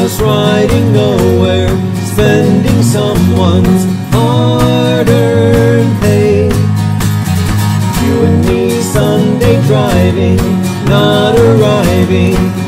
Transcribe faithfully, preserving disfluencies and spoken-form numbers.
us riding nowhere, spending someone's hard-earned pay. You and me Sunday driving, not arriving